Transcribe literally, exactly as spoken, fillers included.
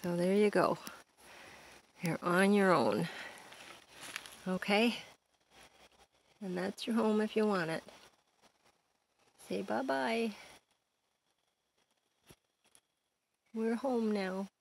So there you go. You're on your own. Okay? And that's your home if you want it. Say bye-bye. We're home now.